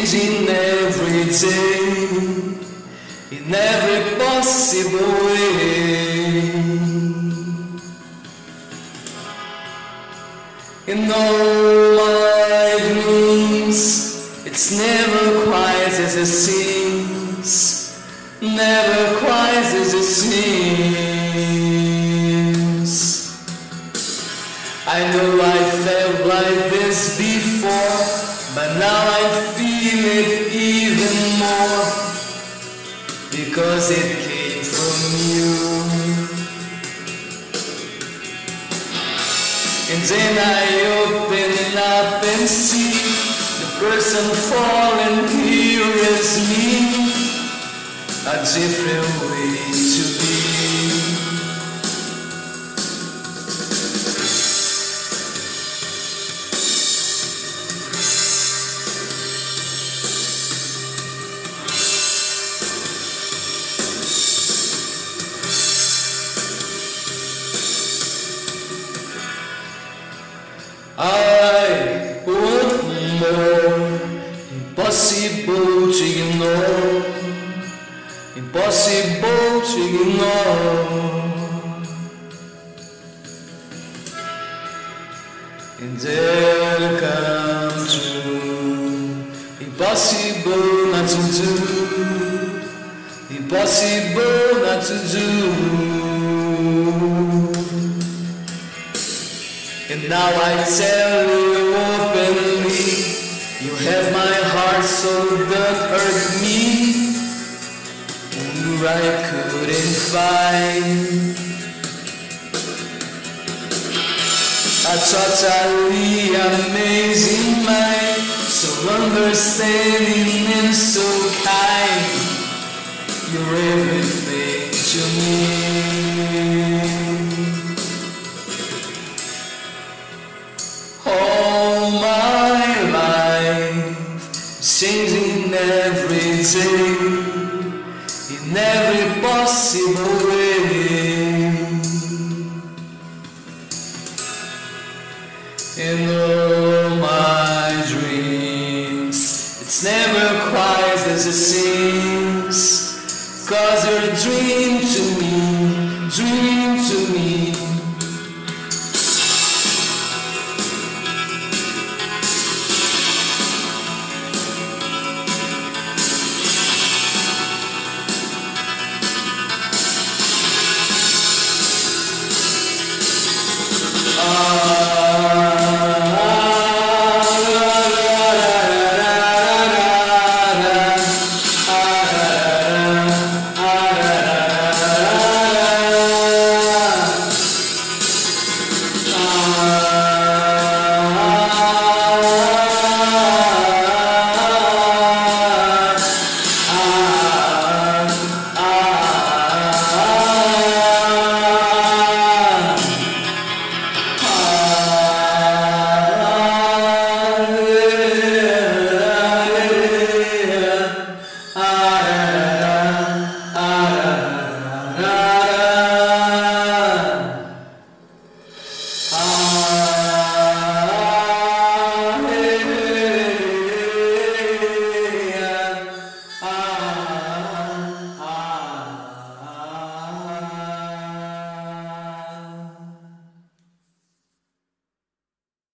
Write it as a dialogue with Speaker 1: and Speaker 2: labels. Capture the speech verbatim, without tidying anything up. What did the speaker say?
Speaker 1: changing every day, in every possible way. In all my dreams, it's never quite as it seems, never quite as it seems. I know I felt like this before, but now I feel it even more, because it came from you. And then I open up and see the person falling here is me, a different way to be. I want more, impossible to ignore, impossible to ignore. And they'll come true, impossible not to do, impossible not to do. And now I tell you openly, you have my heart, so don't hurt me. Who I couldn't find a totally amazing mind, so understanding and so kind. You're everything to me. All my life, changing every day, in every possible way. In all my dreams, it's never quite as it seems, 'cause you're a dream to me, dream to me.